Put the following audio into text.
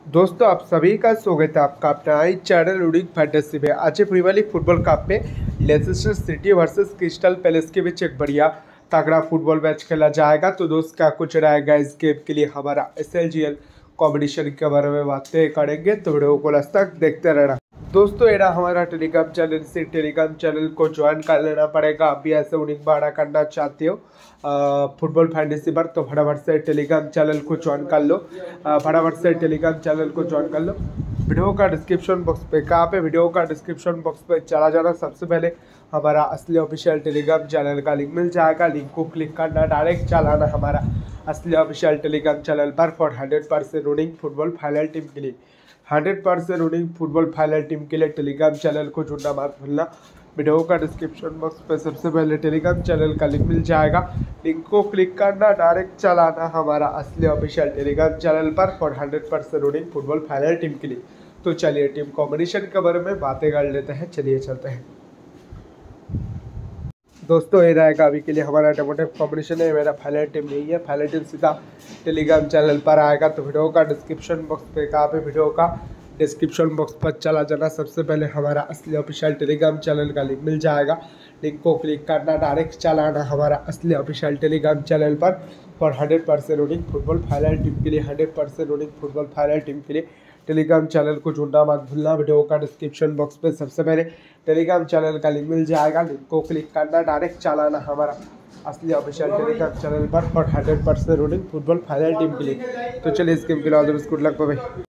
दोस्तों आप सभी का स्वागत है आपका अपना आई चैनल रूडिंग फैंटेसी में। आज प्रीमियर लीग फुटबॉल कप में Leicester city versus Crystal Palace के बीच एक बढ़िया तगड़ा फुटबॉल मैच खेला जाएगा। तो दोस्त क्या कुछ रहेगा इस गेम के लिए हमारा SLGL कॉम्पिटिशन के बारे में बातें करेंगे, तो वीडियो को लास्ट तक देखते रहना। दोस्तों ये हमारा टेलीग्राम चैनल, से टेलीग्राम चैनल को ज्वाइन कर लेना पड़ेगा। आप भी ऐसे उन्हीं बाड़ा करना चाहते हो फुटबॉल फैंटेसी पर, तो फटाफट से टेलीग्राम चैनल को ज्वाइन कर लो। फटाफट से टेलीग्राम चैनल को ज्वाइन कर लो। वीडियो का डिस्क्रिप्शन बॉक्स पे कहाँ पे वीडियो का डिस्क्रिप्शन बॉक्स पे चला जाना। सबसे पहले हमारा असली ऑफिशियल टेलीग्राम चैनल का लिंक मिल जाएगा। लिंक को क्लिक करना, डायरेक्ट चलाना हमारा असली ऑफिशियल टेलीग्राम चैनल पर for 100% running football final team के लिए 100% रूनिंग फुटबॉल फाइनल टीम के लिए टेलीग्राम चैनल को जुड़ना मत भूलना। वीडियो का डिस्क्रिप्शन बॉक्स पे सबसे पहले टेलीग्राम चैनल का लिंक मिल जाएगा। लिंक को क्लिक करना, डायरेक्ट चलाना हमारा असली ऑफिशियल टेलीग्राम चैनल पर for 100% running football final team के लिए। तो चलिए टीम कॉम्बिनेशन के बारे में बातें कर लेते हैं। चलिए चलते हैं दोस्तों। ये रहेगा अभी के लिए हमारा टोमोटिव कॉम्बिनेशन है। मेरा फाइनल टीम नहीं है, फाइनल टीम सीधा टेलीग्राम चैनल पर आएगा। तो वीडियो का डिस्क्रिप्शन बॉक्स पे कहाँ पे वीडियो का डिस्क्रिप्शन बॉक्स पर चला जाना। सबसे पहले हमारा असली ऑफिशियल टेलीग्राम चैनल का लिंक मिल जाएगा। लिंक को क्लिक करना, डायरेक्ट चलाना हमारा असली ऑफिशियल टेलीग्राम चैनल पर for 100% running football final team के लिए 100% रूनिंग फुटबॉल फाइनल टीम के लिए टेलीग्राम चैनल को जुड़ना मत भूलना। वीडियो का डिस्क्रिप्शन बॉक्स पे सबसे पहले टेलीग्राम चैनल का लिंक मिल जाएगा। लिंक को क्लिक करना, डायरेक्ट चलाना हमारा असली ऑफिशियल टेलीग्राम चैनल पर for 100% running football final team के लिए। तो चलिए इस गेम के लिए all the best, good luck, bye.